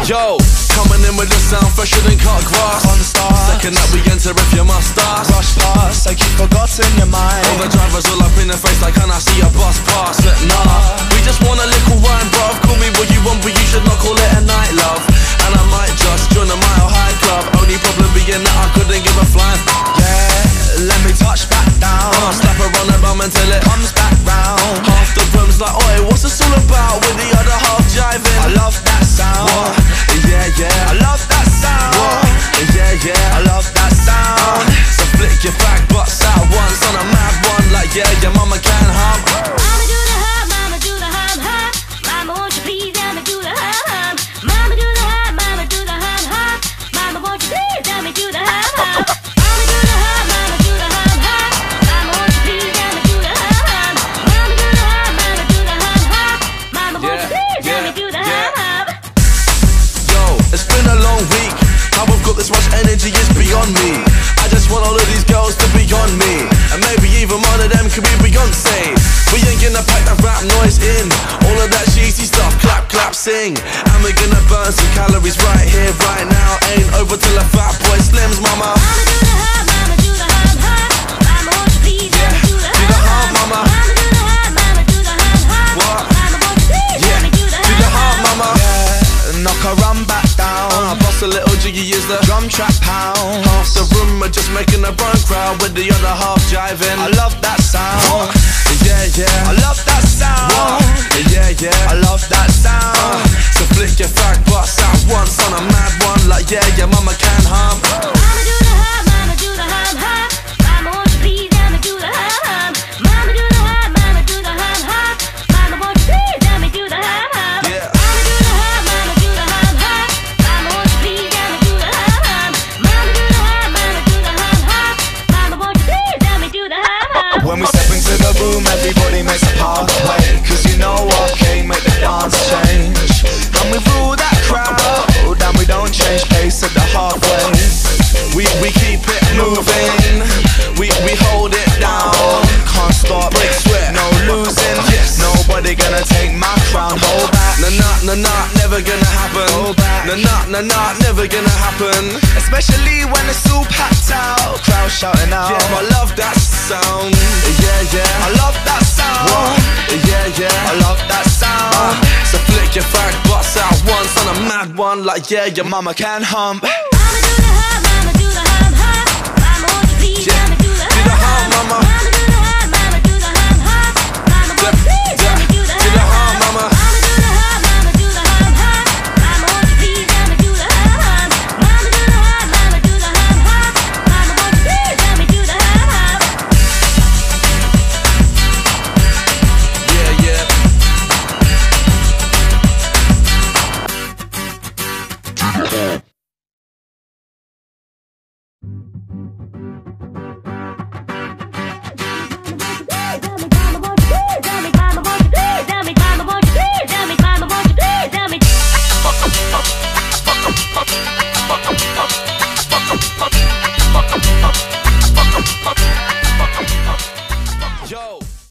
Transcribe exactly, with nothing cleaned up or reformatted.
Yo, coming in with the sound fresher than cut grass. On the start, second that we enter if you must start. rush past like you've forgotten your mind. All the drivers all up in the face like, can I see a bus pass? But nah, we just want a little rhyme, bruv. Call me what you want, but you should not call it a night, love. And I might just join a Mile High Club. Only problem being that I couldn't give a flying. Yeah, let me touch back down. I'll slap her on the bum until it Comes back round. half the room's like, oi, what's this all about? With the other half jiving. I love that sound. What? Yeah, yeah. I love that sound. What? Yeah, yeah. I love that sound. So flick your back butts out once on a mad one. Like, yeah, your mama can hum. Mama do the hum, mama do the hum hum. Mama won't you please let me do the hum hum. Mama do the hum, mama do the hum hum. Mama won't you please let me do the hum hum. Mama do the hum, mama do the hum hum. Mama won't you please let me do the hum hum. Mama do the hum, mama do the hum hum. Mama won't you please let me do the hum hum. Yo, it's been a long week. How I've got this much energy is beyond me. I just want all of these girls to be on me. And maybe even one of them could be Beyonce. We ain't gonna pack that rap noise in. All of that cheesy stuff, clap, clap, sing. And we're gonna burn some calories right here, right now. Ain't over till a fat boy slims, mama. Mama do the hum, mama do the hum hum. Mama won't you please let me do the Do the hum hum, hum. mama. Mama do the hum, mama do the hum hum. What? Mama won't you please Yeah, let me do the do the hum hum, hum. mama. Yeah, knock her run back down. Uh, bust a little jiggy is the Drum track pound. half the room are just making a run crowd with the other half jiving. I love that sound. Yeah, yeah. I love that sound. Yeah, yeah. I love that sound. So flick your fat butts out once on a mad one. Like, yeah, your mama can hum. Mama do the hum, mama do the hum hum. Mama won't you please let me do the hum hum. Mama do the hum, mama do the hum hum. Mama won't you please let me do the hum hum. Yeah. Mama do the hum, mama do the hum hum. Mama won't you please let me do the hum hum. Mama do the hum, mama do the hum hum. Mama won't you please let me do the hum hum. When we step into the room, everybody makes a pathway. Cause you know what came, make the dance change. And we rule that crowd, and we don't change pace at the halfway. We, we keep it moving. We, we hold it down. Can't stop, Break sweat. no losing. Yes. Nobody gonna take my crown. Hold back, Nah, nah, nah, nah, never gonna happen. Go back. Nah, nah, nah, nah, never gonna happen. especially when it's all packed out. Crowd shouting out. Yeah, I love that sound. Yeah, yeah. I love that sound. Yeah, yeah. I love that sound. So flick your fat butts out once on a mad one. Like, yeah, your mama. Mama can hum. Mama do the hum, mama do the hum hum. Mama won't you please Yeah. let me do the Do the hum hum, hum. mama. Mama